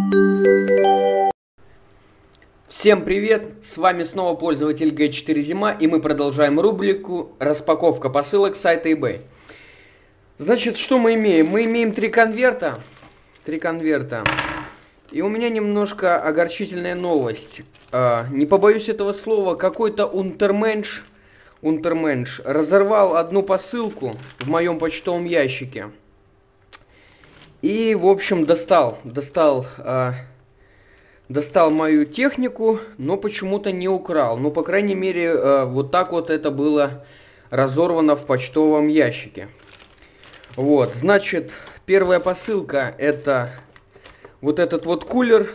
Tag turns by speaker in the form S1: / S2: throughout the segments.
S1: Всем привет! С вами снова пользователь G4 Зима, и мы продолжаем рубрику «Распаковка посылок с сайта eBay». Значит, что мы имеем? Мы имеем три конверта. И у меня немножко огорчительная новость. Не побоюсь этого слова, какой-то унтерменш разорвал одну посылку в моем почтовом ящике. И, в общем, достал мою технику, но почему-то не украл. Ну, по крайней мере, вот так вот это было разорвано в почтовом ящике. Вот, значит, первая посылка — это вот этот вот кулер.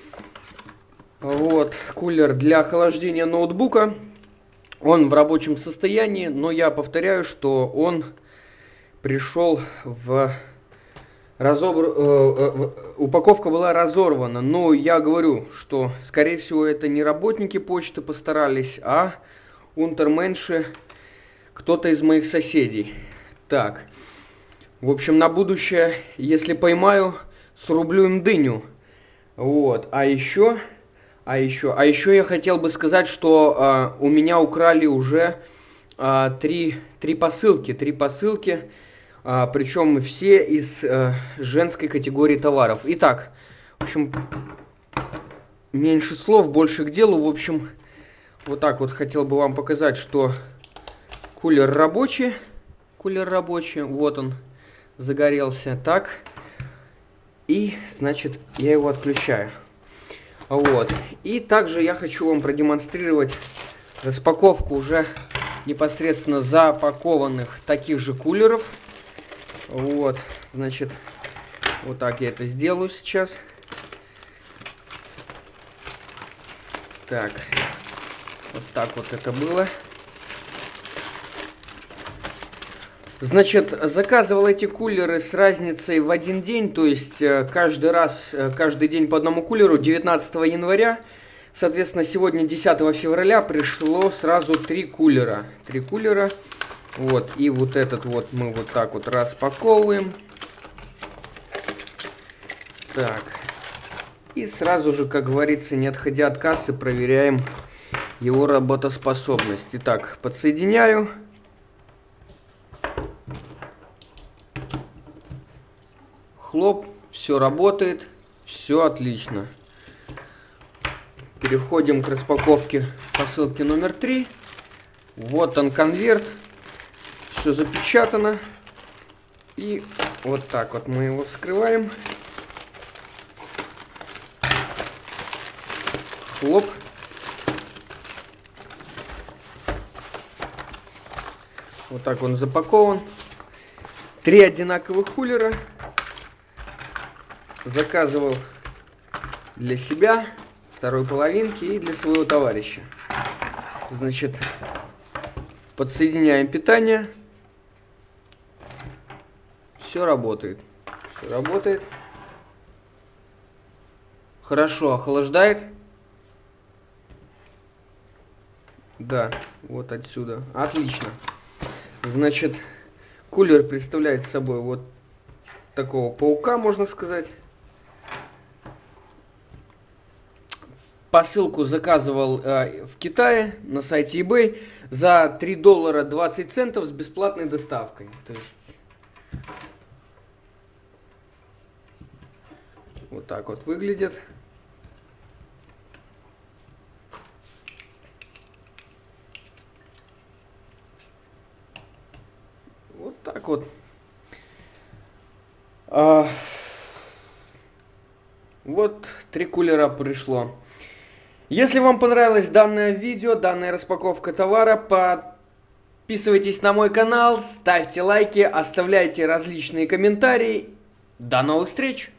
S1: Вот, кулер для охлаждения ноутбука. Он в рабочем состоянии, но я повторяю, что он пришел в... упаковка была разорвана, но я говорю, что, скорее всего, это не работники почты постарались, а унтерменши, кто-то из моих соседей. Так, в общем, на будущее, если поймаю, срублю им дыню. Вот, а еще я хотел бы сказать, что у меня украли уже три посылки. Причем все из женской категории товаров. Итак, в общем, меньше слов, больше к делу. В общем, вот так вот хотел бы вам показать, что кулер рабочий. Вот он, загорелся. Так. И, значит, я его отключаю. Вот. И также я хочу вам продемонстрировать распаковку уже непосредственно запакованных таких же кулеров. Вот, значит, вот так я это сделаю сейчас. Так, вот так вот это было. Значит, заказывал эти кулеры с разницей в один день, то есть каждый день по одному кулеру, 19 января. Соответственно, сегодня, 10 февраля, пришло сразу три кулера. Вот, и вот этот вот мы вот так вот распаковываем. Так. И сразу же, как говорится, не отходя от кассы, проверяем его работоспособность. Итак, подсоединяю. Хлоп, все работает, все отлично. Переходим к распаковке посылки номер 3. Вот он конверт. Все запечатано. И вот так вот мы его вскрываем. Хлоп. Вот так он запакован. Три одинаковых кулера. Заказывал для себя, второй половинки, и для своего товарища. Значит, подсоединяем питание. Все работает. Хорошо охлаждает. Да, вот отсюда. Отлично. Значит, кулер представляет собой вот такого паука, можно сказать. Посылку заказывал в Китае на сайте eBay за $3.20 с бесплатной доставкой. То есть вот так вот выглядит. Вот так вот. Вот три кулера пришло. Если вам понравилось данное видео, данная распаковка товара, подписывайтесь на мой канал, ставьте лайки, оставляйте различные комментарии. До новых встреч!